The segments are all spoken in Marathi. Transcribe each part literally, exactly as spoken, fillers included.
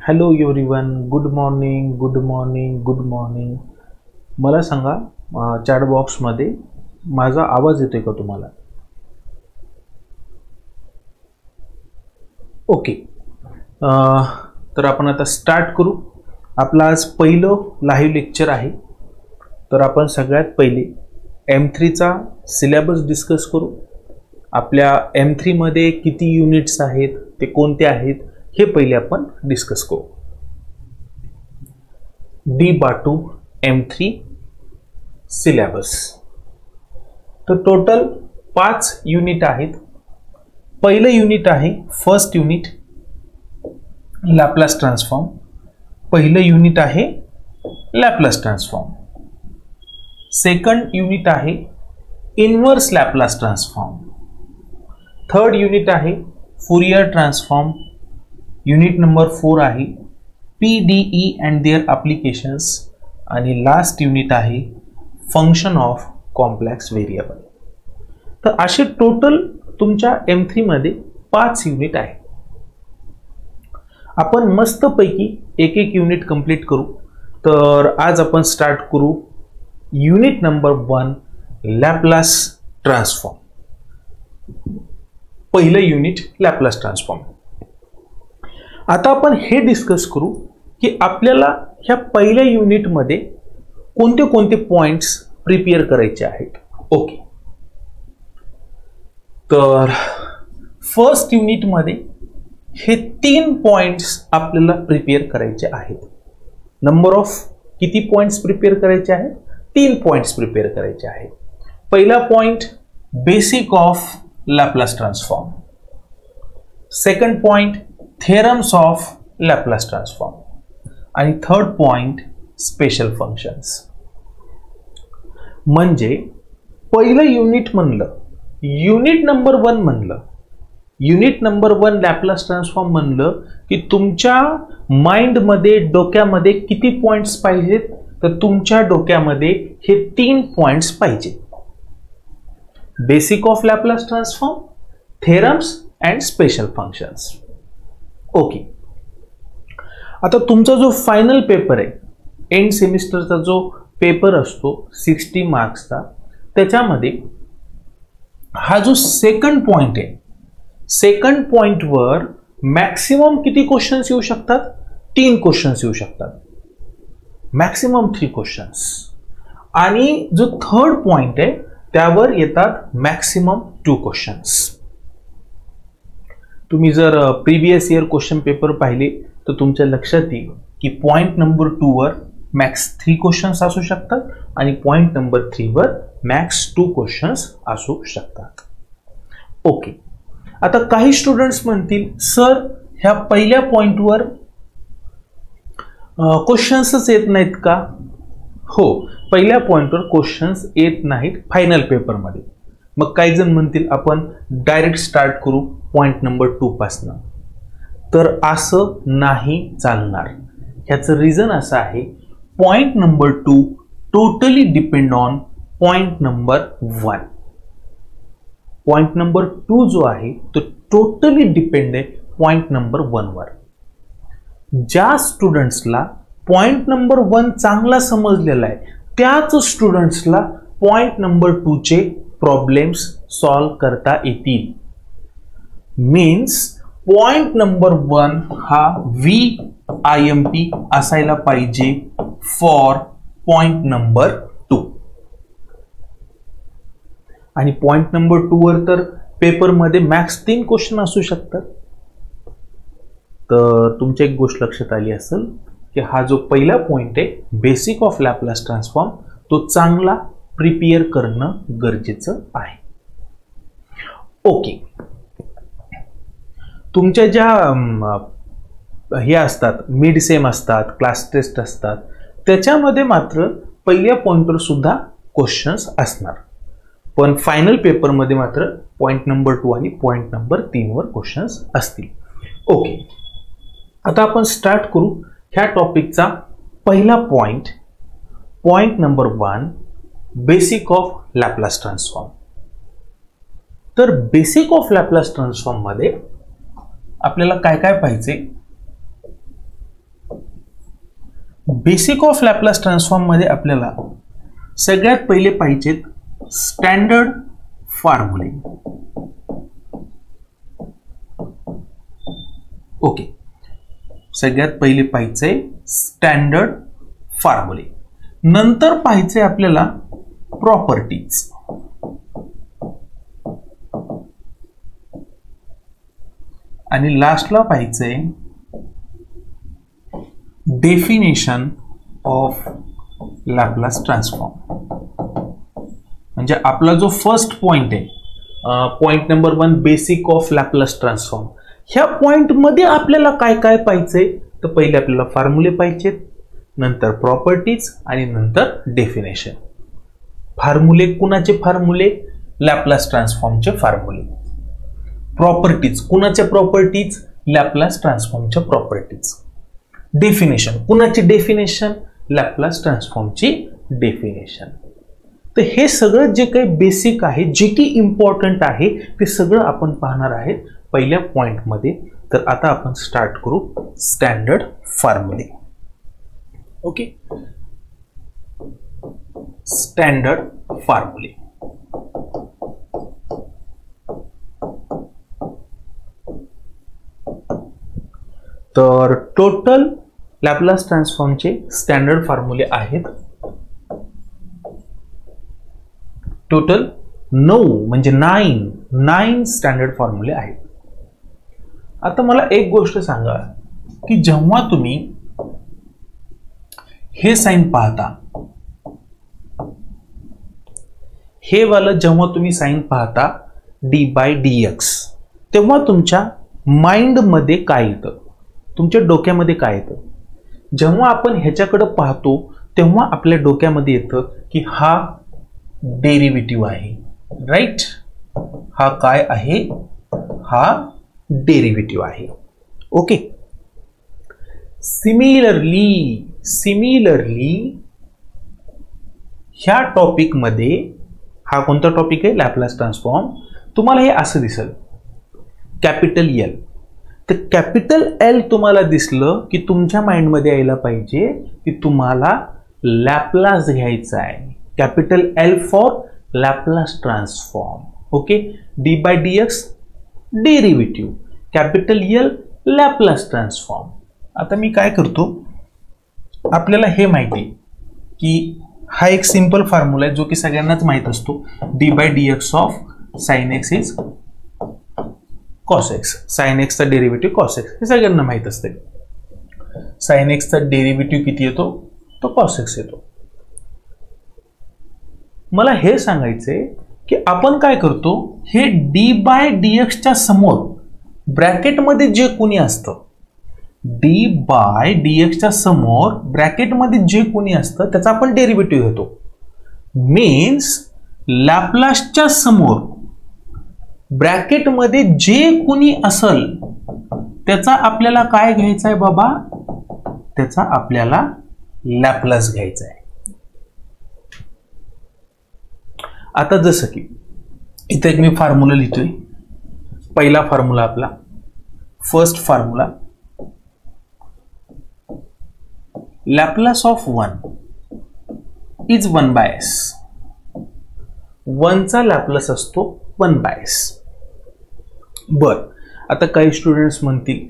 Hello everyone, good morning good morning good morning. मला सांगा, चॅट बॉक्समध्ये माझा आवाज येतोय का तुम्हाला? ओके, तर आपण आता स्टार्ट करू. आपलं आज पहिलं लाईव्ह लेक्चर आहे. तर आपण सगळ्यात पहिले एम थ्रीचा सिलेबस डिस्कस करू. आपल्या एम थ्रीमध्ये किती युनिट्स आहेत, ते कोणते आहेत हे पहिले आपण डिस्कस करू. D BATU M three syllabus. तर टोटल पाच युनिट आहेत. पहिलं युनिट आहे फर्स्ट युनिट लॅपलास ट्रान्सफॉर्म. पहिलं युनिट आहे लॅपलास ट्रान्सफॉर्म. सेकंड युनिट आहे inverse Laplace transform. Third unit आहे Fourier transform. Unit number four आहे P D E and their applications. आणि लास्ट युनिट आहे फंक्शन ऑफ कॉम्प्लेक्स व्हेरिएबल. तर असे टोटल तुमच्या एम थ्री मध्ये पाच युनिट आहे. आपण मस्तपैकी एक एक युनिट कंप्लीट करू. तर आज आपण स्टार्ट करू unit number one Laplace transform. पहिलं युनिट लॅपलास ट्रान्सफॉर्म. आता आपण हे डिस्कस करू की आपल्याला ह्या पहिल्या युनिटमध्ये कोणते कोणते पॉइंट्स प्रिपेअर करायचे आहेत. ओके, तर फर्स्ट युनिटमध्ये हे तीन पॉइंट्स आपल्याला प्रिपेअर करायचे आहेत. नंबर ऑफ किती पॉइंट्स प्रिपेअर करायचे आहेत? तीन पॉइंट्स प्रिपेअर करायचे आहेत. पहिला point basic of Laplace transform. Second point theorems of Laplace transform. आणि थर्ड पॉइंट स्पेशल फंक्शन्स. म्हणजे पहिलं युनिट म्हणलं, युनिट नंबर वन म्हणलं, unit number one Laplace transform म्हणलं की तुमच्या माइंडमध्ये डोक्यामध्ये किती पॉइंट्स पाहिजेत? तर तुमच्या डोक्यामध्ये हे तीन पॉइंट्स पाहिजेत. Basic of Laplace transform, theorems and special functions. Okay, आता तुमचा जो फायनल पेपर आहे, एंड सेमिस्टरचा जो पेपर असतो सिक्स्टी मार्क्सचा, त्याच्यामध्ये हा जो सेकंड पॉइंट आहे, सेकंड पॉइंटवर मॅक्सिमम किती क्वेश्चन्स येऊ शकतात? तीन क्वेश्चन्स येऊ शकतात. Maximum three questions. आणि जो थर्ड पॉइंट आहे त्यावर येतात मॅक्सिमम टू क्वेश्चन्स. तुम्ही जर प्रिव्हियस इयर क्वेश्चन पेपर पाहिले तर तुमच्या लक्षात येईल की पॉइंट नंबर टू वर मॅक्स थ्री क्वेश्चन्स असू शकतात आणि पॉइंट नंबर थ्री वर मॅक्स टू क्वेश्चन्स असू शकतात. ओके, आता काही स्टुडंट्स म्हणतील सर ह्या पहिल्या पॉइंटवर क्वेश्चन्सच येत नाहीत का? हो, पहिल्या पॉइंटवर क्वेश्चन्स येत नाहीत फायनल पेपरमध्ये. मग काही जण म्हणतील आपण डायरेक्ट स्टार्ट करू पॉइंट नंबर टू पासनं. तर असं नाही चालणार. ह्याचं रिझन असं आहे, point number two totally depend on point number one. Point number two जो आहे तो टोटली डिपेंड आहे पॉइंट नंबर वन वर. ज्या स्टुडंट्सला पॉइंट नंबर वन चांगला समजलेला आहे त्याच स्टुडंट्सला पॉइंट नंबर टू चे प्रॉब्लेम्स सॉल्व करता येतील. मीन्स पॉइंट नंबर वन हा व्ही आय एम पी असायला पाहिजे फॉर पॉइंट नंबर टू. आणि पॉइंट नंबर टू वर तर पेपरमध्ये मॅक्स तीन क्वेश्चन असू शकतात. तर तुमच्या एक गोष्ट लक्षात आली असेल की हा जो पहिला पॉइंट आहे बेसिक ऑफ लॅपलास ट्रान्सफॉर्म, तो चांगला प्रिपेअर करणं गरजेचं आहे. ओके, तुमच्या ज्या हे असतात, मिड सेम असतात, क्लास टेस्ट असतात, त्याच्यामध्ये मात्र पहिल्या पॉइंटवर सुद्धा क्वेश्चन्स असणार. पण फायनल पेपरमध्ये मात्र पॉइंट नंबर टू आणि पॉइंट नंबर तीन वर क्वेश्चन्स असतील. ओके, आता आपण स्टार्ट करू ह्या टॉपिकचा पहिला point, point number one basic of Laplace transform. तर बेसिक ऑफ लॅपलास ट्रान्सफॉर्म मध्ये आपल्याला काय काय पाहिजे? बेसिक ऑफ लॅपलास ट्रान्सफॉर्म मध्ये आपल्याला सगळ्यात पहिले पाहिजेत स्टँडर्ड फॉर्म्युले. ओके, सगळ्यात पहिले पाहिजे स्टँडर्ड फॉर्म्युले, नंतर पाहिजे आपल्याला प्रॉपर्टीज, आणि लास्टला पाहिजे डेफिनेशन ऑफ लॅपलास ट्रान्सफॉर्म. म्हणजे आपला जो फर्स्ट पॉइंट आहे, point number one, basic of Laplace transform, ह्या पॉइंट मध्ये आपल्याला काय काय पाहिजे, तर पहिले आपल्याला फॉर्म्युले पाहिजेत, नंतर प्रॉपर्टीज आणि नंतर डेफिनेशन. फॉर्म्युले कुणाचे फॉर्म्युले? लॅपलास ट्रान्सफॉर्मचे फॉर्म्युले. प्रॉपर्टीज कुणाच्या प्रॉपर्टीज? लॅपलास ट्रान्सफॉर्मच्या प्रॉपर्टीज. डेफिनेशन कुणाची डेफिनेशन? लॅपलास ट्रान्सफॉर्मची डेफिनेशन. तर हे सगळं जे काही बेसिक आहे, जे की इम्पॉर्टंट आहे, ते सगळं आपण पाहणार आहे पहिल्या पॉइंट मध्ये. तर आता आपण स्टार्ट करू स्टँडर्ड फॉर्म्युले. ओके, स्टँडर्ड फॉर्म्युले. तर टोटल लॅपलास ट्रान्सफॉर्मचे स्टँडर्ड फॉर्म्युले आहेत टोटल नऊ, म्हणजे नाईन नाईन स्टँडर्ड फॉर्म्युले आहेत. आता मला एक गोष्ट सांगा की जेव्हा तुम्ही हे साइन पाहता, हे वाला जेव्हा तुम्ही साइन पाहता डी बाय डी एक्स, तेव्हा तुमच्या माइंड मध्ये काय येतं, तुमच्या डोक्यामध्ये काय येतं? जेव्हा आपण ह्याच्याकडे पाहतो तेव्हा आपल्या डोक्यामध्ये येतं की हा डेरिव्हेटिव्ह आहे, राइट? हा काय आहे? हा डेरिव्हेटिव्ह आहे. ओके, सिमिलरली सिमिलरली ह्या टॉपिक मध्ये, हा कोणता टॉपिक आहे? Laplace transform. तुम्हाला हे असं दिसेल कॅपिटल एल. तर कॅपिटल एल तुम्हाला दिसलं की तुमच्या माइंड मध्ये यायला पाहिजे की तुम्हाला लॅपलास घ्यायचा आहे. Capital L for Laplace transform. Okay, d by d x derivative, capital L Laplace transform. आता मी काय करतो, आपल्याला हे माहिती की हा एक सिंपल फॉर्म्युला आहे जो की सगळ्यांनाच माहित असतो. D by d x of sine x is cos x. Sine एक्सचा डेरिव्हेटिव्ह कॉस एक्स हे सगळ्यांना माहित असते. साइन एक्सचा डेरिव्हेटिव्ह किती येतो? तो कॉस एक्स येतो. मला हे सांगायचंय की आपण काय करतो, हे डी बाय डी एक्सच्या समोर ब्रॅकेटमध्ये जे कोणी असतं, डी बाय डी एक्सच्या समोर ब्रॅकेटमध्ये जे कोणी असतं त्याचा आपण डेरिव्हेटिव्ह घेतो. मीन्स लॅपलासच्या समोर ब्रॅकेटमध्ये जे कोणी असेल त्याचा आपल्याला काय घ्यायचा आहे बाबा? त्याचा आपल्याला लॅपलास घ्यायचा आहे. आता जसं की इथे एक मी फॉर्म्युला लिहितोय. पहिला फॉर्म्युला आपला, first formula, Laplace of one is one by s. वनचा लॅपलास असतो वन बाय एस. बर, आता काही स्टुडंट्स म्हणतील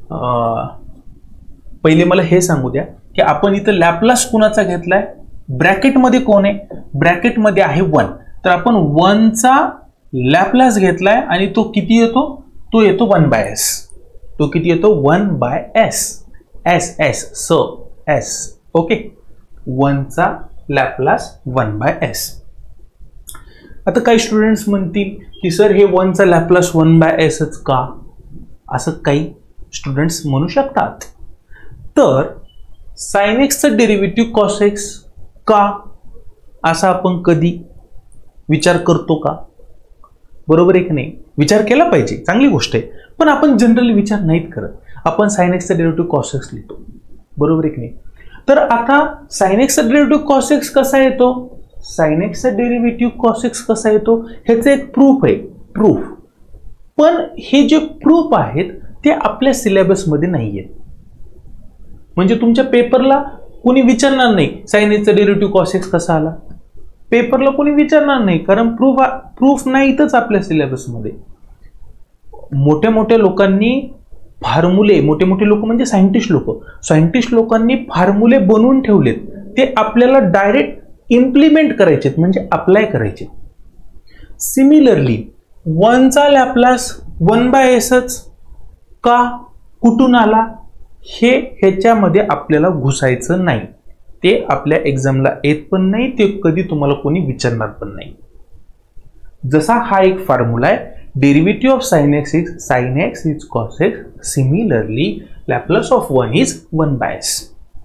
पहिले मला हे सांगू द्या की आपण इथं लॅपलास कुणाचा घेतलाय? ब्रॅकेटमध्ये कोण आहे? ब्रॅकेटमध्ये आहे वन. तर आपण वनचा लॅपलास घेतलाय आणि तो किती येतो? तो येतो वन बाय एस. तो किती येतो? One by s. S s s s. Okay, वनचा लॅपलास वन बाय एस. आता काही स्टुडंट्स म्हणतील की सर हे वनचा लॅपलास वन बाय एसच का? असं काही स्टुडंट्स म्हणू शकतात. तर साइन एक्सचं डेरिव्हेटिव्ह कॉस एक्स का, असा आपण कधी विचार करतो का? बरोबर आहे की नाही? विचार केला पाहिजे, चांगली गोष्ट आहे. पण आपण जनरली विचार नाहीत करत. आपण साइन एक्सचा डेरिव्हेटिव्ह कॉस एक्स लिहितो. बरोबर आहे की नाही? तर आता साइन एक्सचा डेरिव्हेटिव्ह कॉस एक्स कसा येतो? साइन एक्सचा डेरिव्हेटिव्ह कॉस एक्स कसा येतो ह्याचं एक प्रूफ आहे, प्रूफ. पण हे जे प्रूफ आहेत ते आपल्या सिलेबसमध्ये नाही आहेत. म्हणजे तुमच्या पेपरला कोणी विचारणार नाही साइन एक्सचा डेरिव्हेटिव्ह कॉस एक्स कसा आला, पेपरला कोणी विचारणार नाही, कारण प्रूफ प्रूफ नाही इथंच आपल्या सिलेबसमध्ये. मोठ्या मोठ्या लोकांनी फॉर्म्युले, मोठे मोठे लोक म्हणजे सायंटिस्ट लोक, सायंटिस्ट लोकांनी फॉर्म्युले बनवून ठेवलेत, ते आपल्याला डायरेक्ट इम्प्लिमेंट करायचे म्हणजे अप्लाय करायचे. सिमिलरली वनचा लॅपलास वन बाय एसच का, कुठून आला, हे ह्याच्यामध्ये आपल्याला घुसायचं नाही. ते आपल्या एक्झामला येत पण नाही, ते कधी तुम्हाला कोणी विचारणार पण नाही. जसा हा एक फॉर्म्युला आहे, derivative of sine x is sine x is cos x, similarly Laplace of one is one by s.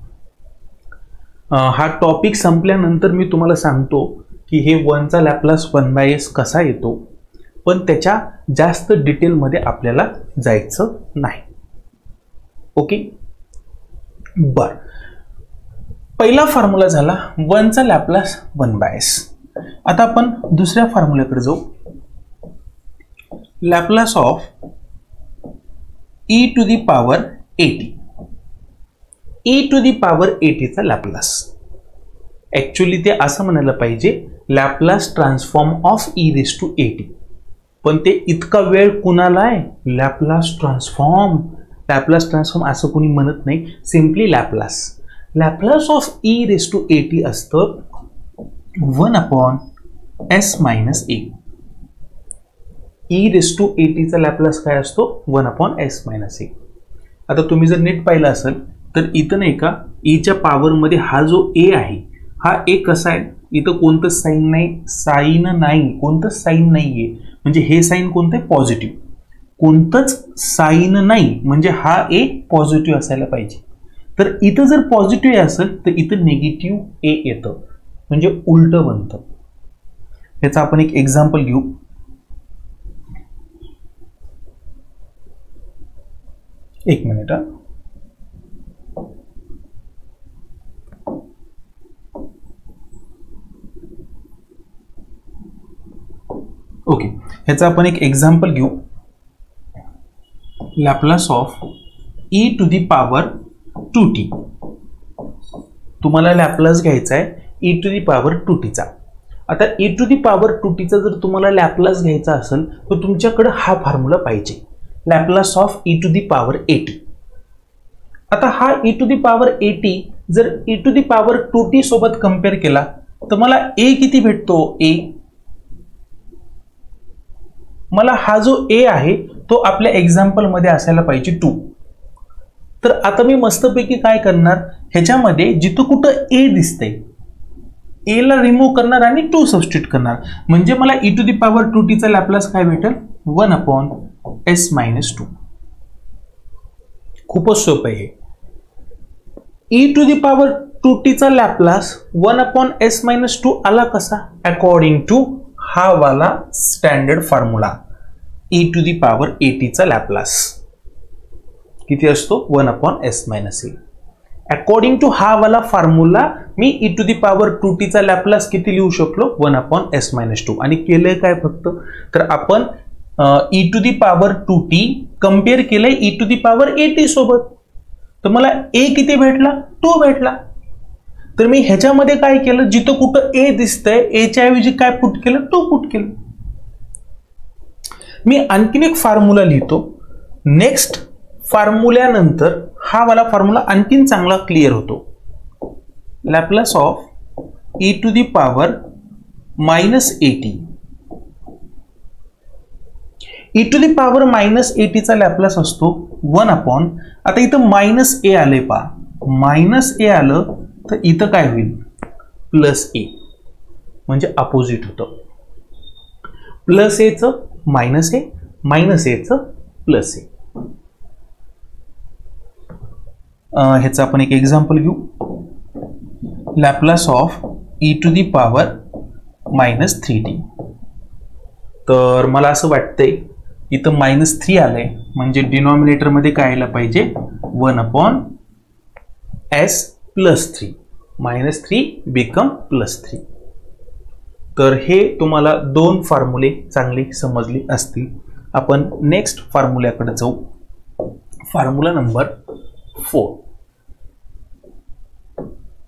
हा टॉपिक संपल्यानंतर मी तुम्हाला सांगतो की हे वनचा लॅपलास वन बाय एस कसा येतो, पण त्याच्या जास्त डिटेलमध्ये आपल्याला जायचं नाही. ओके, बर. पहिला फॉर्म्युला झाला वनचा लॅपलास वन बाय एस. आता आपण दुसऱ्या फॉर्म्युल्याकडे जाऊ. Laplace of e to the power a t. E to the power एटीचा लॅपलास, ऍक्च्युली ते असं म्हणायला पाहिजे Laplace transform of e raise to a t, पण ते इतका वेळ कुणाला आहे, लॅपलास ट्रान्सफॉर्म. लॅपलास ट्रान्सफॉर्म असं कोणी म्हणत नाही, simply Laplace. Laplace of e raise to a t असतं one upon s minus a. E raise to एटीचा लॅपलास काय असतो, one upon s minus a. आता तुम्ही जर नेट पाहिलं असेल तर इथं नाही का ईच्या पॉवरमध्ये हा जो ए आहे, हा ए कसा आहे, इथं कोणतं साईन नाही, साईन नाही, कोणतं साईन नाहीये, म्हणजे हे साईन कोणतं आहे, पॉझिटिव्ह. कोणतंच साईन नाही म्हणजे हा ए पॉझिटिव्ह असायला पाहिजे. तर इथं जर पॉझिटिव्ह असेल तर इथं निगेटिव्ह ए येतं, म्हणजे उलट बनतं. याचं आपण एक एक्झाम्पल घेऊ. एक मिनिट. ओके, ह्याचं आपण एक एक्झाम्पल घेऊ. Laplace of e to the power two t. तुम्हाला लॅपलास घ्यायचा आहे e to the power two टीचा. आता e to the power two टीचा जर तुम्हाला लॅपलास घ्यायचा असेल तर तुमच्याकडे हा फॉर्म्युला पाहिजे, Laplace of e to the power a t. आता हा e to the power a t जर e to the power two t सोबत कम्पेअर केला तर मला ए किती भेटतो, ए. मला हा जो ए आहे तो आपल्या एक्झाम्पल मध्ये असायला पाहिजे टू. तर आता मी मस्तपैकी काय करणार, ह्याच्यामध्ये जिथं कुठं ए दिसतंय ए ला रिमूव्ह करणार आणि टू सबस्टिट्यूट करणार, म्हणजे मला e to the power two टीचा लॅपलास काय भेटेल, one upon s minus two. खूपच सोपं आहे हे. E to the power two टीचा Laplace one upon s minus two आला कसा, अकॉर्डिंग टू हा वाला standard formula. E to the power एटीचा लॅपलास किती असतो, one upon s minus a. According to हा वाला फॉर्म्युला मी e to the power two टीचा लॅपलास किती लिहू शकलो, one upon s minus two. आणि केलंय काय फक्त, तर आपण e to the power two t compare केलंय e to the power a t सोबत. तर मला ए किती भेटला, टू भेटला. तर मी ह्याच्यामध्ये काय केलं, जिथं कुठं ए दिसतंय एच्या ऐवजी काय पुट केलं, टू पुट केलं. मी आणखीन एक फॉर्म्युला लिहितो. नेक्स्ट फॉर्म्युल्यानंतर हा वाला फॉर्म्युला आणखीन चांगला क्लिअर होतो. Laplace of e to the power minus a t. E to the power minus एटीचा लॅपलास असतो वन अपॉन, आता इथं मायनस ए आले पा, मायनस ए आलं तर इथं काय होईल, प्लस ए, म्हणजे अपोजिट होतं. प्लस एचं मायनस ए, मायनस एचं प्लस ए. ह्याचं आपण एक एक्झाम्पल घेऊ. Laplace of e to the power minus three t. तर मला असं वाटतंय इथं मायनस थ्री आलंय, म्हणजे डिनॉमिनेटर मध्ये काय यायला पाहिजे, one upon s plus three. Minus three become plus three. तर हे तुम्हाला दोन फॉर्म्युले चांगले समजले असतील. आपण नेक्स्ट फॉर्म्युल्याकडे जाऊ. Formula number four.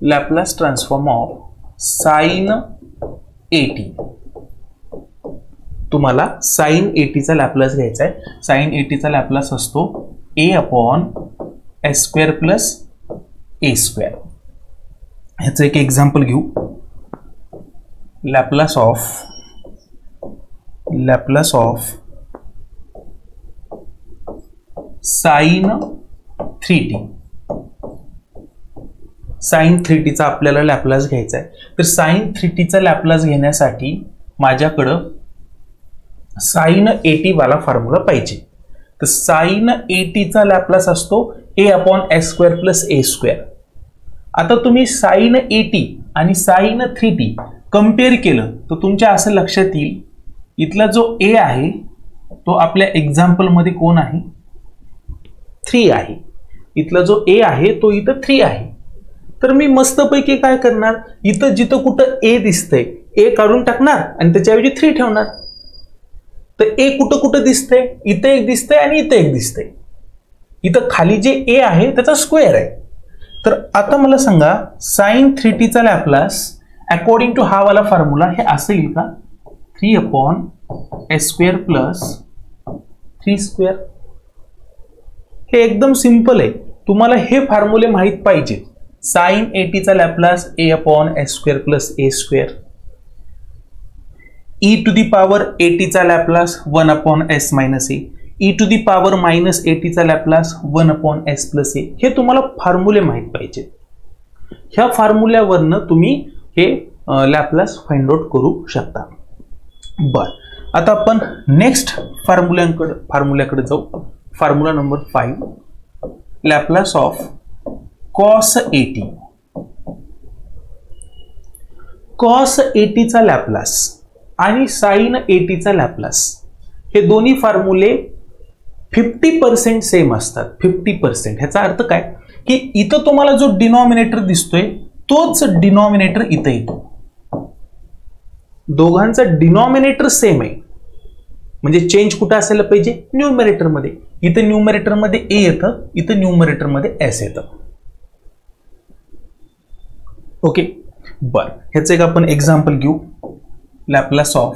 Laplace transform of sine a t. तुम्हाला साइन एटीचा लॅपलास घ्यायचा आहे. साइन एटीचा लॅपलास असतो a upon s square plus a square. ह्याचं एक एक्झाम्पल घेऊ. Laplace of Laplace of sine three t. Sine three टीचा आपल्याला लॅपलास घ्यायचा आहे. तर साइन थ्री टीचा लॅपलास घेण्यासाठी माझ्याकडं साइन एटी वाला फॉर्म्युला पाहिजे. तर साइन एटीचा लॅपलास असतो a upon s square plus a square. आता तुम्ही साइन एटी आणि साइन थ्री टी कम्पेअर केलं तर तुमच्या असं लक्षात येईल, इथला जो ए आहे तो आपल्या एक्झाम्पल मध्ये कोण आहे, थ्री आहे. इथला जो ए आहे तो इथं थ्री आहे. तर मी मस्तपैकी काय करणार, इथं जिथं कुठं ए दिसतंय ए काढून टाकणार आणि त्याच्याऐवजी थ्री ठेवणार. तर ए कुठं कुठं दिसतंय, इथं एक दिसतंय आणि इथं एक दिसतंय. इथं खाली जे ए आहे त्याचा स्क्वेअर आहे. तर आता मला सांगा साइन थ्री टीचा लॅपलास अकॉर्डिंग टू हा वाला फॉर्म्युला हे असं येईल का, three upon s square plus three square. हे एकदम सिंपल आहे. तुम्हाला हे फॉर्म्युले माहित पाहिजे. साइन एटीचा Laplace a upon s square plus a square. E to the power एटीचा Laplace one upon s minus a. E to the power minus एटीचा Laplace one upon s plus a. हे तुम्हाला फॉर्म्युले माहित पाहिजे. ह्या फॉर्म्युल्यावरनं तुम्ही हे लॅपलास फाइंड आउट करू शकता. बर, आता आपण नेक्स्ट फॉर्म्युल्याकडे फॉर्म्युल्याकडे जाऊ. Formula number five, Laplace of cos a t. Cos एटीचा लॅपलास आणि साइन एटीचा लॅपलास हे दोन्ही फॉर्म्युले फिफ्टी पर्सेंट सेम असतात. फिफ्टी पर्सेंट ह्याचा अर्थ काय की इथं तुम्हाला जो डिनॉमिनेटर दिसतोय तोच डिनॉमिनेटर इथं येतो. दोघांचा डिनॉमिनेटर सेम आहे. म्हणजे चेंज कुठं असायला पाहिजे, न्यूमरेटर मध्ये. इथं न्यूमरेटर मध्ये ए येतं, इथं न्यूमरेटर मध्ये एस येतं. ओके, बर, ह्याचं एक आपण एक्झाम्पल घेऊ. लॅपलास ऑफ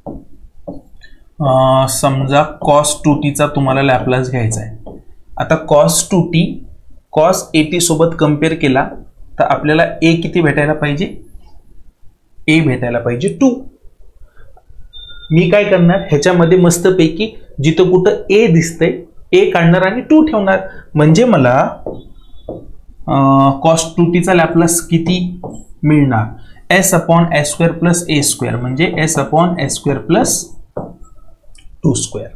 समजा कॉस टू टीचा तुम्हाला लॅपलास घ्यायचा आहे. आता cos two t cos a t सोबत कम्पेअर केला तर आपल्याला ए किती भेटायला पाहिजे, ए भेटायला पाहिजे टू. मी काय करणार, ह्याच्यामध्ये मस्तपैकी जिथं कुठं ए दिसतंय ए काढणार आणि टू ठेवणार. म्हणजे मला कॉस टू टीचा लॅपलास किती मिळणार, s upon s square plus a square. म्हणजे s upon s square plus two square.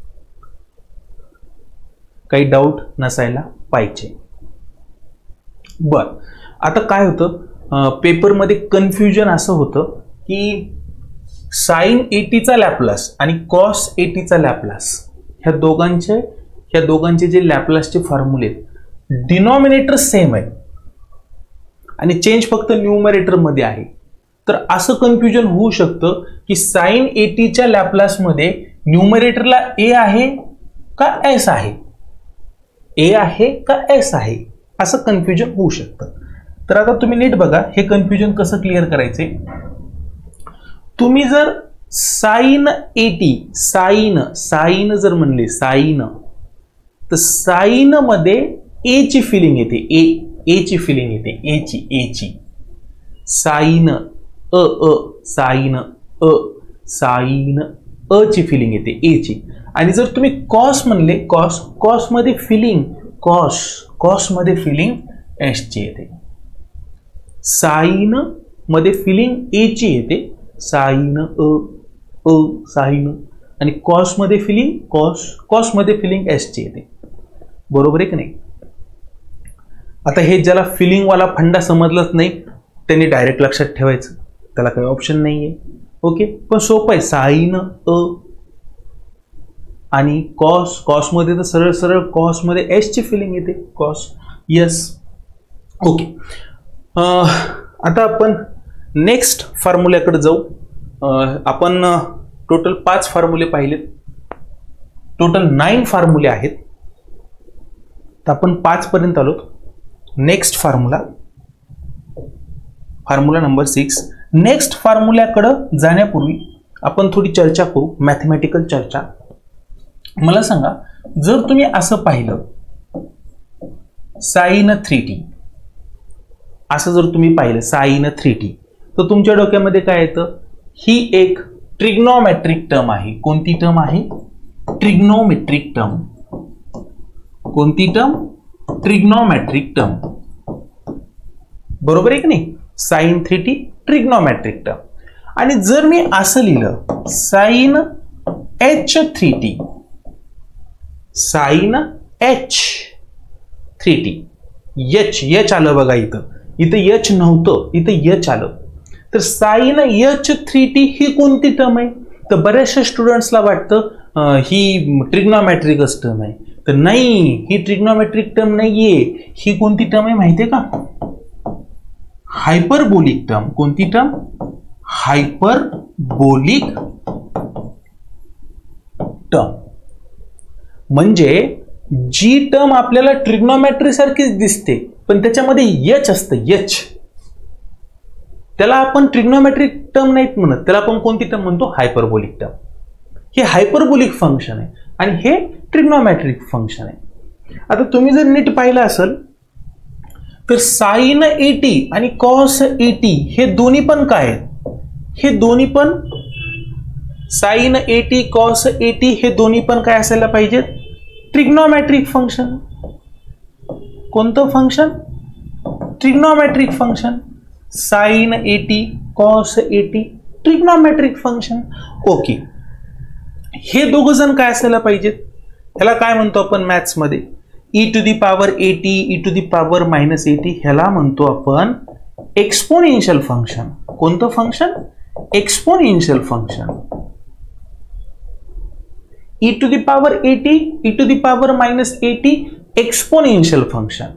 काही डाऊट नसायला पाहिजे. बर, आता काय होतं पेपरमध्ये कन्फ्युजन असं होतं की साइन एटीचा लॅपलास आणि कॉस एटीचा लॅपलास ह्या दोघांचे ह्या दोघांचे जे लॅपलासचे फॉर्म्युले डिनॉमिनेटर सेम आहे आणि चेंज फक्त न्यूमरेटर मध्ये आहे. तर असं कन्फ्युजन होऊ शकतं की साइन एटीच्या लॅपलास मध्ये न्यूमरेटरला ए आहे का एस आहे, ए आहे का एस आहे, असं कन्फ्युजन होऊ शकतं. तर आता तुम्ही नीट बघा हे कन्फ्युजन कसं क्लिअर करायचे. तुम्ही जर साइन एटी साइन साइन जर म्हणले साइन, तर साइन मध्ये ए ची फिलिंग येते. ए ए ची फिलिंग येते, ए ची ए ची. Sine a a sine a sine a ची फिलिंग येते, ए ची. आणि जर तुम्ही कॉस म्हणले कॉस कॉस मध्ये फिलिंग कॉस कॉस मध्ये फिलिंग एस ची येते. साइन मध्ये फिलिंग ए ची येते, साइन अ अ साइन. आणि कॉस मध्ये फिलिंग कॉस कॉस मध्ये फिलिंग एस ची येते. बरोबर आहे की नाही. आता हे ज्याला फिलिंग वाला फंडा समजलाच नाही त्यांनी डायरेक्ट लक्षात ठेवायचं, त्याला काही ऑप्शन नाहीये. ओके, पण सोपं आहे. साइन अ आणि कॉस कॉस मध्ये तर सरळ सरळ कॉस मध्ये एस ची फिलिंग येते, कॉस. Yes, okay. आता आपण नेक्स्ट फॉर्म्युल्याकडे जाऊ. आपण टोटल पाच फॉर्म्युले पाहिलेत. टोटल नाईन फॉर्म्युले आहेत. तर आपण पाच पर्यंत आलो. Next formula formula number six. Next फॉर्म्युल्याकडं जाण्यापूर्वी आपण थोडी चर्चा करू, मॅथमॅटिकल चर्चा. मला सांगा, जर तुम्ही असं पाहिलं साइन थ्री टी, असं जर तुम्ही पाहिलं साइन थ्री टी, तर तुमच्या डोक्यामध्ये काय येतं? ही एक ट्रिग्नोमेट्रिक टर्म आहे. कोणती टर्म आहे? Trigonometric term. कोणती टर्म? Trigonometric term. बरोबर आहे की नाही? Sine three t trigonometric term. आणि जर मी असं लिहिलं sine h three t, sine h three t, h h आलं बघा, इथं इथं एच नव्हतं, इथं एच आलं. तर साइन एच थ्री टी ही कोणती टर्म आहे? तर बऱ्याचशा स्टुडंट्सला वाटतं ही ट्रिग्नोमेट्रिकच टर्म आहे. तर नाही, ही ट्रिग्नोमेट्रिक टर्म नाहीये. ही कोणती टर्म आहे माहितीये का? Hyperbolic term. कोणती टर्म? Hyperbolic term. म्हणजे जी टर्म आपल्याला ट्रिग्नोमेट्री सारखीच दिसते, पण त्याच्यामध्ये एच असतं, एच. त्याला आपण ट्रिग्नोमेट्रिक टर्म नाहीत म्हणत, त्याला आपण कोणती टर्म म्हणतो? Hyperbolic term. हे हायपरबोलिक फंक्शन आहे आणि हे ट्रिग्नोमेट्रिक फंक्शन आहे. आता तुम्ही जर नीट पाहिलं असेल तर साइन एटी आणि कॉस एटी हे दोन्ही पण काय आहेत? हे दोन्ही पण साइन एटी कॉस एटी हे दोन्ही पण काय असायला पाहिजेत? Trigonometric function. कोणतं function? Trigonometric function. Sine a t cos a t trigonometric function. Okay, हे दोघ जण काय असायला पाहिजेत? ह्याला काय म्हणतो आपण मॅथ्स मध्ये? E to the power a t, e to the power minus a t, ह्याला म्हणतो आपण एक्सपोनेन्शियल फंक्शन. कोणतं function? Exponential function. E to the power a t, e to the power minus a t, exponential function.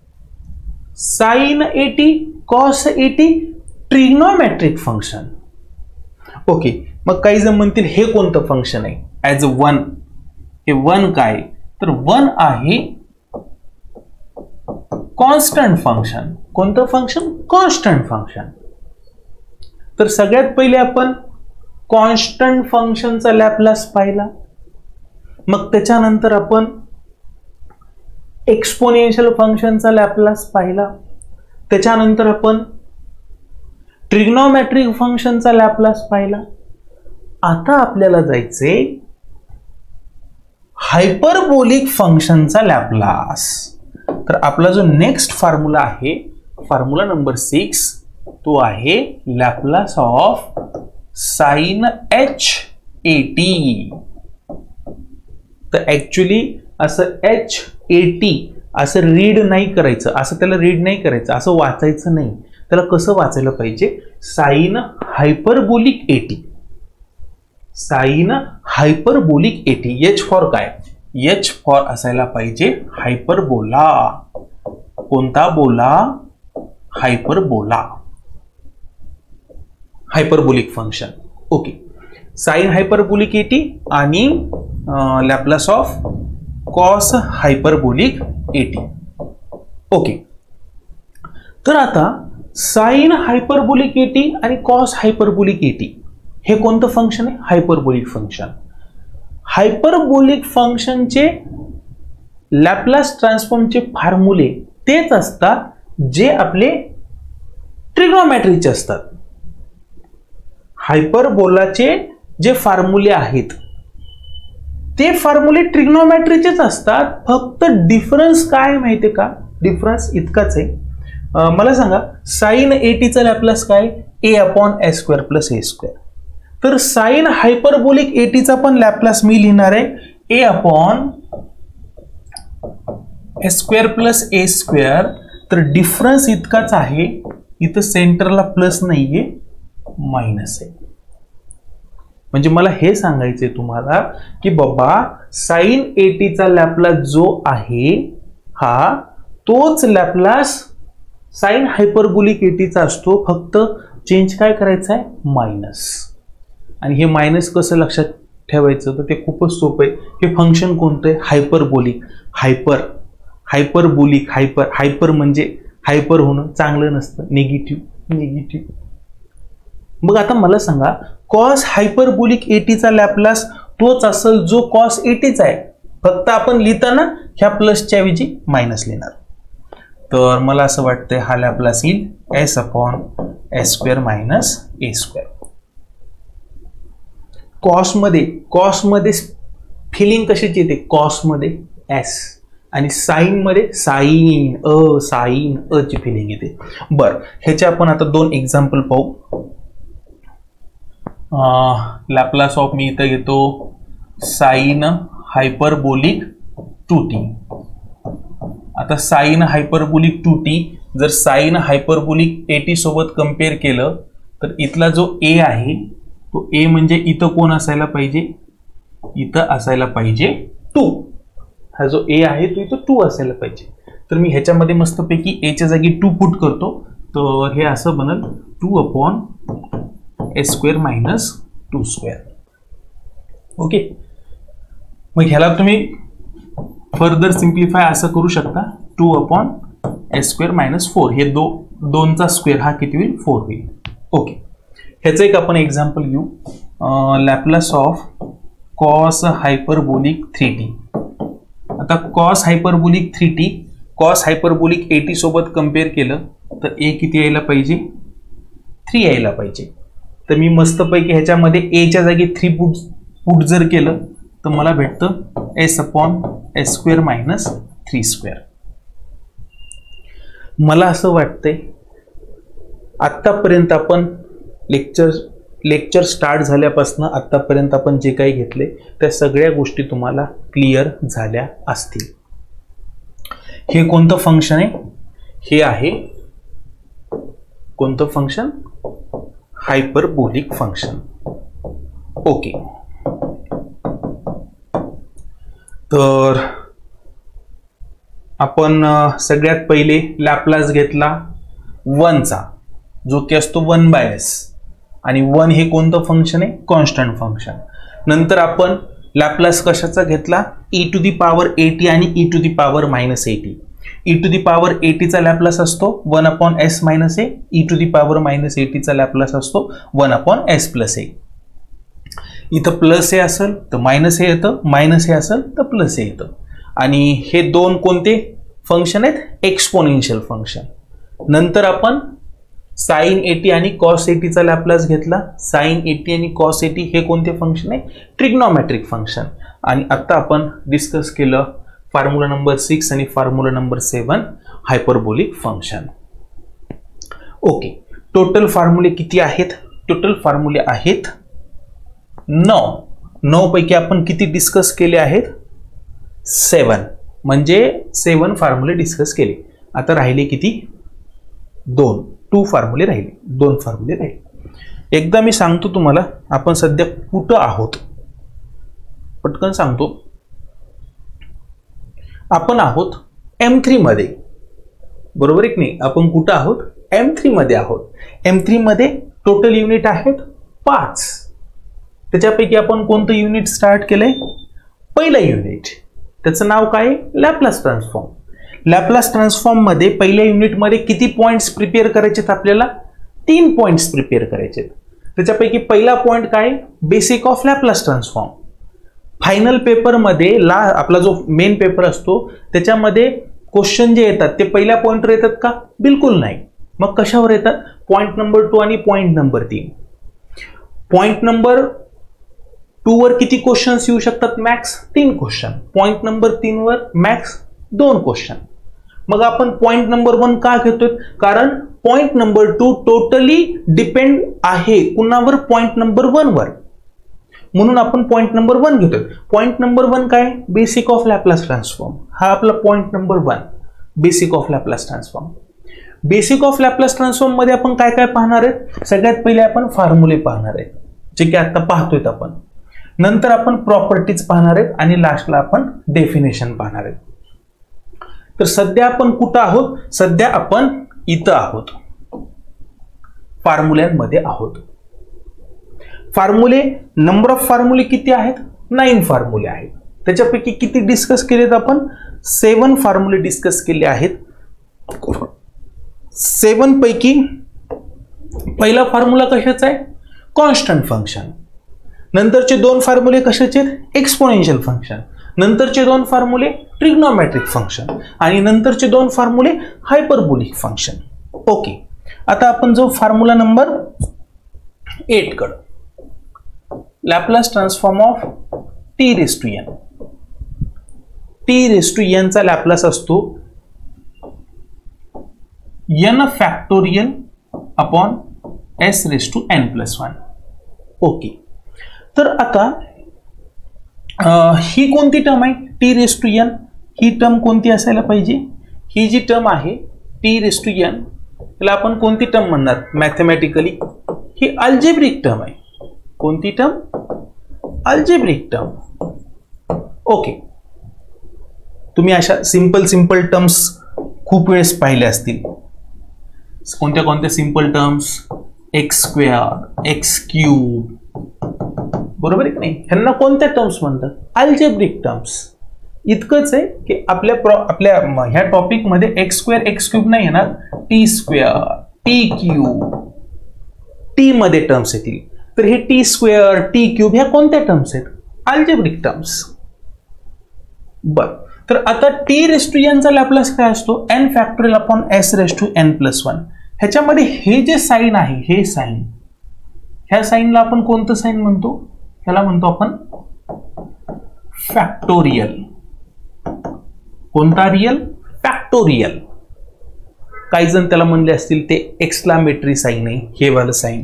Sine a t cos a t trigonometric function. Okay, मग काही जण म्हणतील हे कोणतं फंक्शन आहे? As a one. हे वन काय? तर वन आहे कॉन्स्टंट फंक्शन. कोणतं फंक्शन? Constant function. तर सगळ्यात पहिले आपण कॉन्स्टंट फंक्शनचा लॅपलास पाहिला, मग त्याच्यानंतर आपण एक्सपोनेन्शियल फंक्शनचा लॅपलास पाहिला, त्याच्यानंतर आपण ट्रिग्नोमेट्रिक फंक्शनचा लॅपलास पाहिला. आता आपल्याला जायचे हायपरबोलिक फंक्शनचा लॅपलास. तर आपला जो नेक्स्ट फॉर्म्युला आहे, फॉर्म्युला नंबर सिक्स, तो आहे Laplace of sine h a t. तर ऍक्च्युली असं एच एटी असं रीड नाही करायचं, असं त्याला रीड नाही करायचं, असं वाचायचं नाही. त्याला कसं वाचायला पाहिजे? Sine hyperbolic a t. Sine hyperbolic a t. H for काय? एच फॉर असायला पाहिजे हायपरबोला. कोणता बोला? Hyperbola. Hyperbolic function. Okay, sine hyperbolic a t आणि Laplace of cos hyperbolic a t. Okay, तर आता साइन हायपरबोलिक एटी आणि कॉस हायपरबोलिक एटी हे कोणतं फंक्शन आहे? Hyperbolic function. हायपरबोलिक फंक्शनचे लॅपलास ट्रान्सफॉर्मचे फॉर्म्युले तेच असतात जे आपले ट्रिग्नोमेट्रीचे असतात. हायपरबोलाचे जे फॉर्म्युले आहेत ते फॉर्म्युले ट्रिग्नोमेट्रीचेच असतात, फक्त डिफरन्स काय माहितीये का? डिफरन्स इतकाच आहे. मला सांगा, साइन एटीचा लॅपलास काय? A upon a square plus a square. तर साइन हायपरबोलिक एटीचा पण लॅपलास मी लिहिणार आहे a upon a square plus a square. तर डिफरन्स इतकाच आहे, इथं सेंटरला प्लस नाहीये, मायनस आहे. म्हणजे मला हे सांगायचंय तुम्हाला की बाबा साइन एटीचा लॅपलास जो आहे हा तोच लॅपलास साइन हायपरबोलिक एटीचा असतो, फक्त चेंज काय करायचं आहे? मायनस. आणि हे मायनस कसं लक्षात ठेवायचं? तर ते खूपच सोपं आहे. हे फंक्शन कोणतं आहे? Hyperbolic. Hyper hyperbolic hyper hyper म्हणजे हायपर होणं चांगलं नसतं, निगेटिव्ह. निगेटिव्ह. मग आता मला सांगा कॉस हायपरबोलिक एटीचा लॅपलास तोच असेल जो कॉस एटीचा आहे, फक्त आपण लिहिताना ह्या प्लसच्या ऐवजी मायनस लिहिणार. तर मला असं वाटतंय हा लॅपलास येईल s upon s square minus a square. कॉसमध्ये कॉसमध्ये फिलिंग कशाची येते, कॉसमध्ये एस आणि साईन मध्ये साईन अ साईन अ ची फिलिंग येते. बर, ह्याचे आपण आता दोन एक्झाम्पल पाहू. लॅपलास ऑफ मी इथं घेतो साईन हायपरबोलिक टू टी. आता साईन हायपरबोलिक टू टी जर साईन हायपरबोलिक एटी सोबत कम्पेअर केलं तर इथला जो ए आहे तो ए म्हणजे इथं कोण असायला पाहिजे, इथं असायला पाहिजे टू. हा जो ए आहे तो इथं टू असायला पाहिजे. तर मी ह्याच्यामध्ये मस्तपैकी एच्या जागी टू पुट करतो, तर हे असं बनल two upon s square minus two square. Okay, मग ह्याला तुम्ही फर्दर सिम्प्लिफाय असं करू शकता two upon s square minus four. हे दो दोनचा स्क्वेअर हा किती होईल, फोर होईल. ओके, ह्याचं एक आपण एक्झाम्पल घेऊ. Laplace of cos hyperbolic three t. आता cos hyperbolic three t cos hyperbolic a t सोबत कम्पेअर केलं तर ए किती यायला पाहिजे, थ्री यायला पाहिजे. तर मी मस्तपैकी ह्याच्यामध्ये एच्या जागी थ्री पुट पुट जर केलं तर मला भेटतं s upon s square minus three square. मला असं वाटतंय आत्तापर्यंत आपण लेक्चर लेक्चर स्टार्ट झाल्यापासून आत्तापर्यंत आपण जे काही घेतले त्या सगळ्या गोष्टी तुम्हाला क्लिअर झाल्या असतील. हे कोणतं फंक्शन आहे, हे आहे कोणतं फंक्शन, हायपरबोलिक फंक्शन. ओके, तर आपण सगळ्यात पहिले लॅपलास घेतला वनचा जो की असतो वन बाय एस, आणि वन हे कोणतं फंक्शन आहे, कॉन्स्टंट फंक्शन. नंतर आपण लॅपलास कशाचा घेतला, e to the power a t आणि e to the power minus a t. E to the power एटीचा लॅपलास असतो one upon s minus a, e to the power minus एटीचा लॅपलास असतो one upon s plus a. इथं प्लस ए असेल तर मायनस ए येतं, मायनस ए असेल तर प्लस ए येतं. आणि हे दोन कोणते फंक्शन आहेत, एक्सपोनेन्शियल फंक्शन. नंतर आपण साइन एटी आणि कॉस एटीचा लॅपलास घेतला. साइन एटी आणि कॉस एटी हे कोणते फंक्शन आहे, ट्रिग्नोमेट्रिक फंक्शन. आणि आता आपण डिस्कस केलं फॉर्म्युला नंबर सिक्स आणि formula number seven, hyperbolic function. Okay, total फॉर्म्युले किती आहेत, टोटल फॉर्म्युले आहेत नऊ. नऊ पैकी आपण किती डिस्कस केले आहेत, सेवन. म्हणजे सेवन फॉर्म्युले डिस्कस केले. आता राहिले किती, दोन. टू फॉर्म्युले राहिले, दोन फॉर्म्युले राहिले. एकदा मी सांगतो तुम्हाला आपण सध्या कुठं आहोत, पटकन सांगतो. आपण आहोत एम थ्री मध्ये, बरोबर आहे की नाही. आपण कुठं आहोत, एम थ्री मध्ये आहोत. एम थ्री मध्ये टोटल युनिट आहेत पाच. त्याच्यापैकी आपण कोणतं युनिट स्टार्ट केलंय, पहिलं युनिट. त्याचं नाव काय, लॅपलास ट्रान्सफॉर्म. लॅपलास ट्रान्सफॉर्म मध्ये पहिल्या युनिटमध्ये किती पॉइंट्स प्रिपेअर करायचेत आपल्याला, तीन पॉइंट्स प्रिपेअर करायचेत. त्याच्यापैकी पहिला पॉइंट काय, basic of Laplace transform. Final पेपरमध्ये ला आपला जो मेन पेपर असतो त्याच्यामध्ये क्वेश्चन जे येतात ते पहिल्या पॉइंटवर येतात का, बिलकुल नाही. मग कशावर येतात, पॉइंट नंबर टू आणि पॉइंट नंबर तीन. पॉइंट नंबर टू वर किती क्वेश्चन्स येऊ शकतात, मॅक्स तीन क्वेश्चन. पॉइंट नंबर तीन वर मॅक्स दोन क्वेश्चन. मग आपण पॉइंट नंबर वन का घेतोय, कारण point number two totally depend आहे कुणावर, पॉइंट नंबर वन वर. म्हणून आपण पॉइंट नंबर वन घेतोय. पॉइंट नंबर वन काय, बेसिक ऑफ लॅपलास ट्रान्सफॉर्म. हा आपला point number one, basic of Laplace transform. Basic of Laplace transform मध्ये आपण काय काय पाहणार आहेत, सगळ्यात पहिले आपण फॉर्म्युले पाहणार आहेत जे की आता पाहतोय आपण. नंतर आपण प्रॉपर्टीज पाहणार आहेत आणि लास्टला आपण डेफिनेशन पाहणार आहेत. तर सध्या आपण कुठं आहोत, सध्या आपण इथं आहोत, फॉर्म्युल्यांमध्ये आहोत. फॉर्म्युले, नंबर ऑफ फॉर्म्युले किती आहेत, नाईन फॉर्म्युले आहेत. त्याच्यापैकी किती डिस्कस केलेत आपण, सेवन फॉर्म्युले डिस्कस केले आहेत. सेवन पैकी पहिला फॉर्म्युला कशाचा आहे? Constant function. नंतरचे दोन फॉर्म्युले कशाचे आहेत? Exponential function. नंतरचे दोन फॉर्म्युले ट्रिग्नोमेट्रिक फंक्शन आणि नंतरचे दोन फॉर्म्युले हायपरबोलिक फंक्शन. ओके, आता आपण जो फॉर्म्युला नंबर एट कडे, Laplace transform of T raise to N. T raise to N चा लॅपलास असतो N factorial upon S raise to N plus one. Okay, तर आता ही कोणती टर्म आहे? T raise to N. ही टर्म कोणती असायला पाहिजे? ही जी टर्म आहे टी रेस टू एन, त्याला आपण कोणती टर्म म्हणणार मॅथमॅटिकली? ही अल्जेब्रिक टर्म आहे. कोणती टर्म? Algebraic term. ओके, तुम्ही अशा सिंपल सिंपल टर्म्स खूप वेळेस पाहिल्या असतील. कोणत्या कोणत्या simple terms? X square, X cube, बरोबर आहे की नाही? ह्यांना कोणत्या टर्म्स म्हणतात? Algebraic terms. इतकंच आहे की आपल्या आपल्या ह्या टॉपिक मध्ये एक्स स्क्वेअर एक्स क्यूब नाही येणार, T square, T cube, T मध्ये टर्म्स येतील. तर हे टी स्क्वेअर, टी क्यूब ह्या कोणत्या टर्म्स आहेत? Algebraic terms. बर, तर आता टी रेस टू एन चा लॅपलास काय असतो? N factorial upon S raise to N plus one. ह्याच्यामध्ये हे जे साइन आहे, हे साइन, ह्या साइनला आपण कोणतं साइन म्हणतो? ह्याला म्हणतो आपण फॅक्टोरियल. कोणता रियल? फॅक्टोरियल. काही जण त्याला म्हणले असतील ते एक्सक्लामेटरी साइन आहे, हे वाला साइन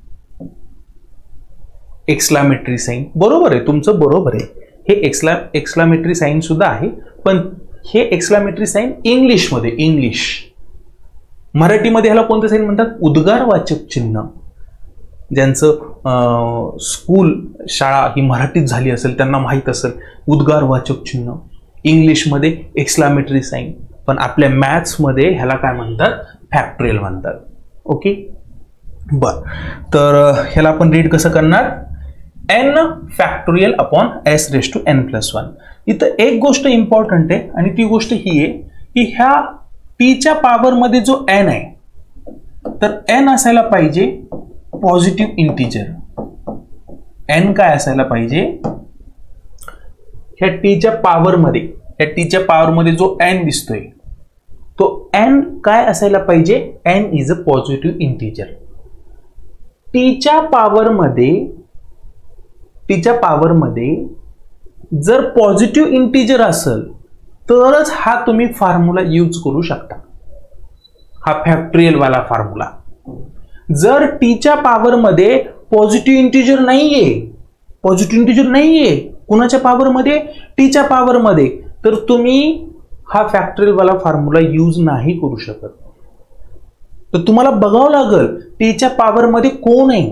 एक्सक्लामेटरी साइन. बरोबर आहे, तुमचं बरोबर आहे. हे एक्सला एक्सक्लामेटरी साइन सुद्धा आहे, पण हे एक्सक्लामेटरी साइन इंग्लिश मध्ये, इंग्लिश. मराठीमध्ये ह्याला कोणतं साइन म्हणतात? उद्गारवाचक चिन्ह. ज्यांचं स्कूल शाळा ही मराठीत झाली असेल त्यांना माहीत असेल उद्गारवाचक चिन्ह. इंग्लिशमध्ये एक्सक्लामेटरी साइन, पण आपल्या मॅथ्समध्ये ह्याला काय म्हणतात? फॅक्टोरियल म्हणतात. ओके, बर, तर ह्याला आपण रीड कसं करणार? N factorial upon S raise to N plus one. इथं एक गोष्ट इम्पॉर्टंट आहे आणि ती गोष्ट ही आहे की ह्या टीच्या पॉवर मध्ये जो एन आहे, तर एन असायला पाहिजे पॉझिटिव्ह इंटिजर. एन काय असायला पाहिजे? ह्या टीच्या पॉवर मध्ये, ह्या टीच्या पॉवर मध्ये जो एन दिसतोय तो एन काय असायला पाहिजे? N is a positive integer. टीच्या पॉवर मध्ये, टीच्या पॉवर मध्ये जर पॉझिटिव्ह इंटिजर असेल तरच हा तुम्ही फॉर्म्युला यूज करू शकता, हा फॅक्टोरियल वाला फॉर्म्युला. जर टीच्या पॉवर मध्ये पॉझिटिव्ह इंटिजर नाहीये, पॉझिटिव्ह इंटिजर नाहीये कुणाच्या पॉवर मध्ये? टीच्या पॉवर मध्ये, तर तुम्ही हा फॅक्टोरियल वाला फॉर्म्युला यूज नाही करू शकत. तर तुम्हाला बघावं लागेल टीच्या पॉवर मध्ये कोण आहे.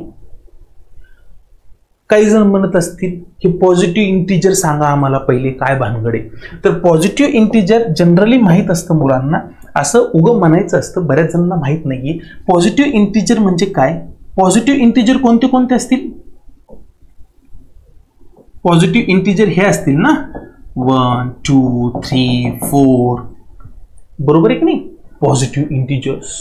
काही जण म्हणत असतील की पॉझिटिव्ह इंटिजर सांगा आम्हाला पहिले, काय भानगडे? तर पॉझिटिव्ह इंटिजर जनरली माहित असतं मुलांना, असं उगं म्हणायचं असतं, बऱ्याच जणांना माहित नाहीये. पॉझिटिव्ह इंटिजर म्हणजे काय? पॉझिटिव्ह इंटिजर कोणते कोणते असतील? पॉझिटिव्ह इंटिजर हे असतील ना, वन टू थ्री फोर, बरोबर आहे की नाही? Positive integers.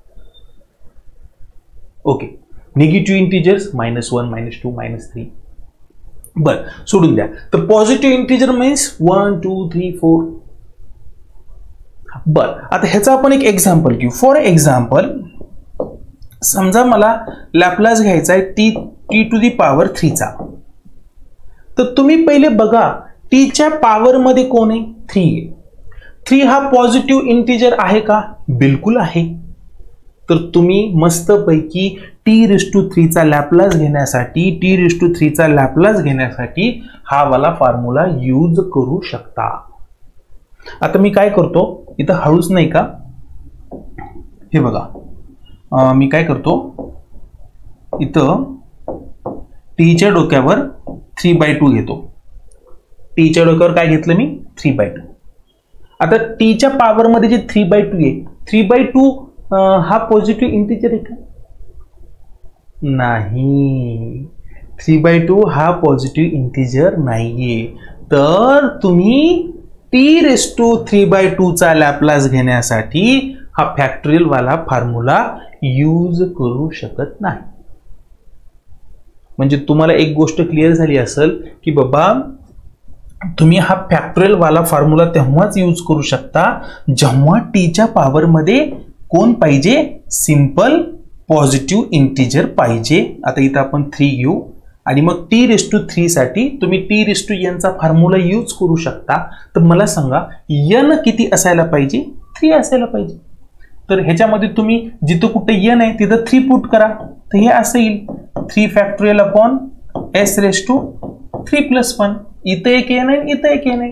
Okay, negative integers minus one, minus two, minus three. बर, सोडून द्या. तर positive integer means one two three four. बर, आता ह्याचा आपण एक एक्झाम्पल घेऊ. फॉर एक्झाम्पल, समजा मला लॅपलास घ्यायचा आहे T T to the power थ्रीचा. तर तुम्ही पहिले बघा टीच्या पॉवर मध्ये कोण आहे? थ्री आहे. थ्री हा पॉझिटिव्ह इंटिजर आहे का? बिलकुल आहे. तर तुम्ही मस्तपैकी टी रेस टू थ्री चा लॅपलास घेण्यासाठी, टी रेस टू थ्री चा लॅपलास घेण्यासाठी हा वाला फॉर्म्युला यूज करू शकता. आता मी काय करतो, इथं हळूच नाही का, हे बघा, मी काय करतो, इथं टीच्या डोक्यावर थ्री बाय टू घेतो. टीच्या डोक्यावर काय घेतलं मी? Three by to. आता टीच्या पॉवर मध्ये जे थ्री बाय टू आहे, थ्री बाय टू हा पॉझिटिव्ह इंटिजर आहे का? नाही, थ्री बाय टू हा पॉझिटिव्ह इंटिजर नाहीये. तर तुम्ही T raise to three by two चा लॅपलास घेण्यासाठी हा फॅक्टोरियल वाला फॉर्म्युला यूज करू शकत नाही. म्हणजे तुम्हाला एक गोष्ट क्लिअर झाली असेल की बाबा तुम्ही हा फॅक्टोरियल वाला फॉर्म्युला तेव्हाच यूज करू शकता जेव्हा टीच्या पॉवरमध्ये कोण पाहिजे, सिंपल पॉझिटिव्ह इंटिजर पाहिजे. आता इथं आपण थ्री घेऊ आणि मग टी रेस टू थ्री साठी तुम्ही टी रेस टू एनचा फॉर्म्युला यूज करू शकता. तर मला सांगा एन किती असायला पाहिजे, थ्री असायला पाहिजे. तर ह्याच्यामध्ये तुम्ही जिथं कुठे एन आहे तिथं थ्री पुट करा, तर हे असं येईल three factorial upon S raise to three plus one. इथं एक एन आहे, इथं एक एन आहे.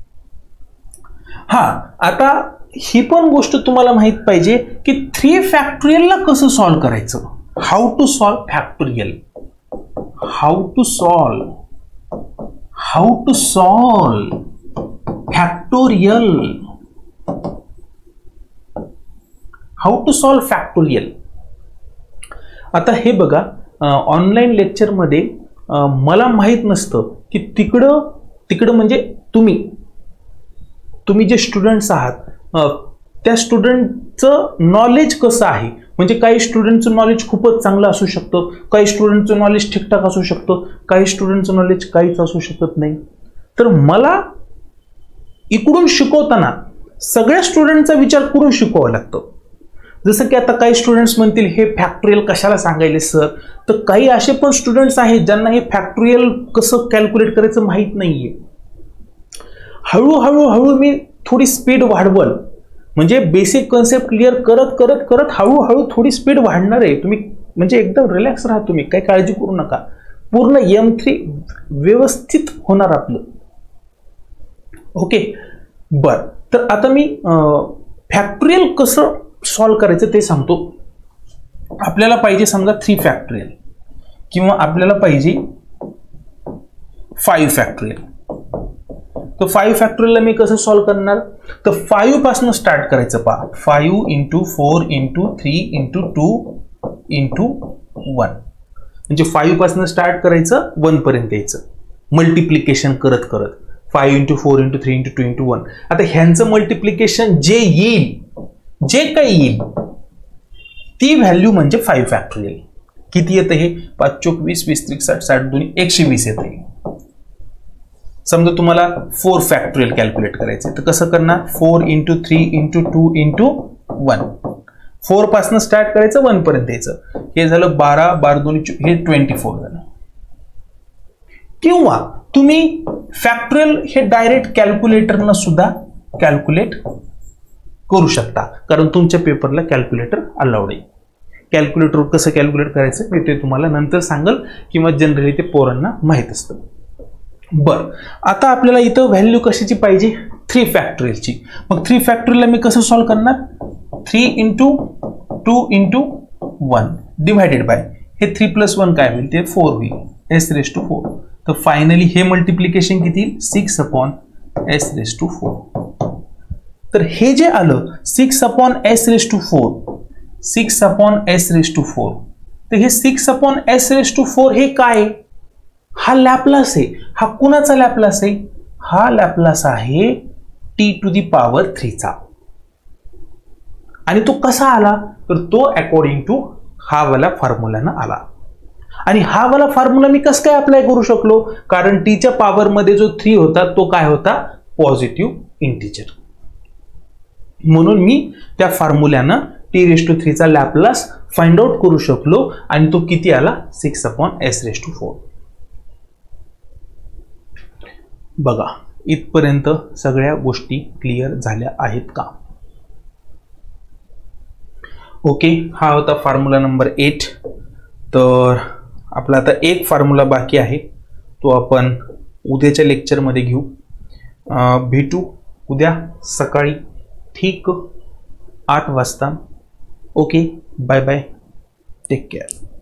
हा आता ही पण गोष्ट तुम्हाला माहित पाहिजे की थ्री फॅक्टोरियलला कसं सॉल्व्ह करायचं. How to solve factorial, how to solve how to solve factorial how to solve factorial. आता हे बघा ऑनलाईन लेक्चरमध्ये मला माहित नसतं की तिकडं तिकडं म्हणजे तुम्ही तुम्ही जे स्टुडंट्स आहात त्या स्टुडंटचं नॉलेज कसं आहे. म्हणजे काही स्टुडंटचं नॉलेज खूपच चांगलं असू शकतं, काही स्टुडंटचं नॉलेज ठीकठाक असू शकतं, काही स्टुडंटचं नॉलेज काहीच असू शकत नाही. तर मला इकडून शिकवताना सगळ्या स्टुडंटचा विचार करून शिकवावं लागतं. जसं की आता काही स्टुडंट्स म्हणतील हे फॅक्टोरियल कशाला सांगायले सर, तर काही असे पण स्टुडंट्स आहेत ज्यांना हे फॅक्टोरियल कसं कॅल्क्युलेट करायचं माहीत नाहीये. हळूहळू हळू मी थोडी स्पीड वाढवल, म्हणजे बेसिक कन्सेप्ट क्लिअर करत करत करत हळूहळू थोडी स्पीड वाढणार आहे. तुम्ही म्हणजे एकदम रिलॅक्स राहा, तुम्ही काही काळजी करू नका. पूर्ण एम थ्री व्यवस्थित होणार आपलं. ओके बर, तर आता मी फॅक्टोरियल कसं सॉल्व्ह करायचं ते सांगतो. आपल्याला पाहिजे समजा थ्री फॅक्टोरियल किंवा आपल्याला पाहिजे फाईव्ह फॅक्टोरियल. तर फाईव्ह फॅक्टोरियलला मी कसं सॉल्व्ह करणार, तर फाईव्ह पासून स्टार्ट करायचं. पहा five into four into three into two into one, म्हणजे फाईव्ह पासून स्टार्ट करायचं वन पर्यंत यायचं मल्टिप्लिकेशन करत करत. Five into four into three into two into one. आता ह्यांचं मल्टिप्लिकेशन जे येईल, जे काही येईल ती व्हॅल्यू म्हणजे फाईव्ह फॅक्टोरियल. किती येतं हे, पाच चोक वीस, वीस त्रिक साठ, साठ दोन्ही एकशे वीस येतं. समजा तुम्हाला फोर फॅक्टोरियल कॅल्क्युलेट करायचं तर कसं करणार, four into three into two into one. Four पासून स्टार्ट करायचं वन पर्यंत यायचं. हे झालं बारा, बारा दोन्ही हे ट्वेंटी फोर झालं. किंवा तुम्ही फॅक्टोरियल हे डायरेक्ट कॅल्क्युलेटरनं सुद्धा कॅल्क्युलेट करू शकता, कारण तुमच्या पेपरला कॅल्क्युलेटर अलाउड आहे. कॅल्क्युलेटर कसं कॅल्क्युलेट करायचं मी ते तुम्हाला नंतर सांगल, किंवा जनरली ते पोरांना माहीत असतं. बरं, आता आपल्याला इथं व्हॅल्यू कशाची पाहिजे, थ्री फॅक्टोरियलची. मग थ्री फॅक्टोरियलला मी कसं सॉल्व्ह करणार, three into two into one divided by हे थ्री प्लस वन काय होईल ते फोर होईल, एस रेस टू फोर. तर फायनली हे मल्टिप्लिकेशन किती येईल, six upon S raise to four. तर हे जे आलं six upon S raise to four, six upon S raise to four, तर हे six upon S raise to four हे काय, हा लॅपलास आहे. हा कुणाचा लॅपलास आहे, हा लॅपलास आहे टी टू दी पॉवर थ्रीचा. आणि तो कसा आला, तर तो अकॉर्डिंग टू हा वाला फॉर्म्युलानं आला. आणि हा वाला फॉर्म्युला मी कसं काय अप्लाय करू शकलो, कारण टीच्या पॉवर मध्ये जो थ्री होता तो काय होता, पॉझिटिव्ह इंटिजर. म्हणून मी त्या फॉर्म्युल्यानं टी रेस टू थ्रीचा लॅपलास फाइंड आउट करू शकलो, आणि तो किती आला, six upon S raise to four. बघा इथपर्यंत सगळ्या गोष्टी क्लिअर झाल्या आहेत का. ओके, हा होता फॉर्म्युला नंबर एट. तर आपला आता एक फॉर्म्युला बाकी आहे, तो आपण उद्याच्या लेक्चरमध्ये घेऊ. भेटू उद्या सकाळी ठीक आठ वाजता. Okay, bye bye, take care.